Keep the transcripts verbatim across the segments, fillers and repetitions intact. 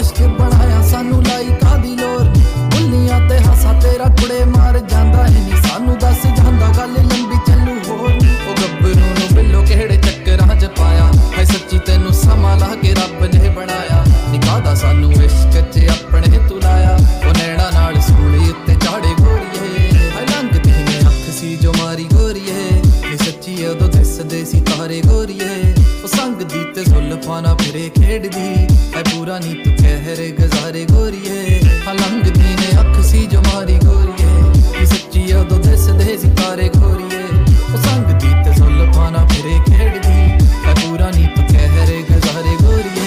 आशिक बनाया सानू लाई कादी लोर बुल्लियां ते हासा तेरा कुड़े मार जांदा है नी सानू दस जांदा गल लंबी चलू होर ओ गब्बरू नू बिल्लो केड़े चक्करां च पाया है सच्ची तेनू समा ला के रब ने बनाया निकादा सानू इश्क च अपने तू लाया ओ नैना नाल सूली उत्ते चाड़े गोरीए है लंघदी ने अख सी जो मारी गोरीए नी सच्ची उदों दिसदे सी तारे गोरीए ओ संगदी ते जुल्फां ना फिरे खेड़दी है पूरा नी तू कहर गुजारे गोरीए हाँ लंघदी ने अख सी जो मारी गोरीए नी सच्ची उदों दिसदे सी तारे गोरीए ओ संगदी ते जुल्फां ना फिरे खेड़दी है पूरा नी तू कहर गुजारे गोरीए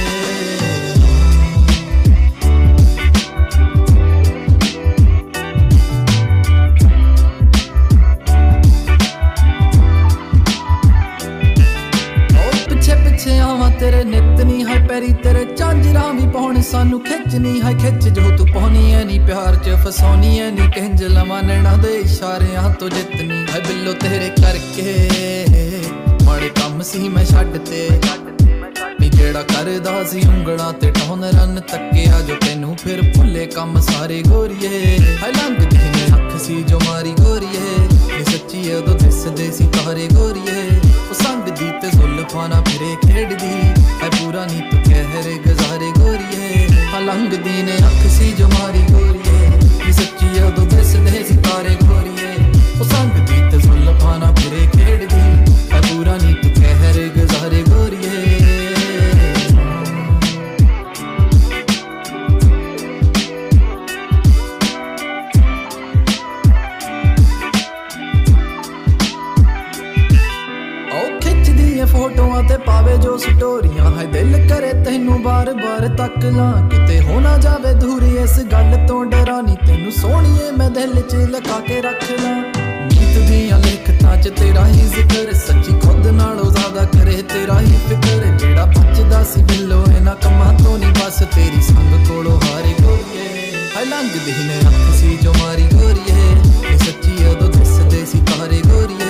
तेरे नित नी है पैरी तेरे झांजरा भी पाउण सानू खिचनी है खिच जो तू पाउनी है नी प्यार च फसाउनी है नी किंज लवां नैना दे इशारियां तो जितनी है बिल्लो तेरे करके माड़े कम सी मैं छड्डते नी जेड़ा करदा सी उंगलां ते टौन रन तक्किया जो तैनू फिर भुल्ले कम सारे गोरीए है लंघदी ने अख सी जो मारी गोरीए नी सच्ची उदों दिसदे सी तारे गोरीए ओ संगदी ते जुल्फां ना फिरे खेड़दी है पूरा नी तू कहर गुजारे गोरीए हाँ लंघदी ने अख सी जो मारी गोरीए नी सच्ची उदों दिसदे सी तारे गोरीए ओ संगदी ते जुल्फां ना फिरे खेड़दी है पूरा नी तू कहर गुजारे गोरीए फोटोआं ते पावे जो स्टोरियां है दिल करे तैनू बार बार तक ला किते हो ना जावे दूरी इस गल तो डरानी तेनू सोहणीए मैं दिल च लगा के रख ला गीत दियां लिखतां च तेरा ही जिक्र सच्ची खुद नालों ज्यादा करे तेरा ही फिक्र जेड़ा बचदा सी बिल्लो इन्हां कम्मां तो नी बस तेरी संग कोलों हारे गोरीए है लंघदी ने अख सी जो मारी गोरीए सच्ची उदों दिसदे सी तारे गोरीए